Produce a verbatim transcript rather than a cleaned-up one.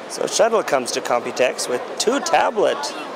So Shuttle comes to Computex with two tablet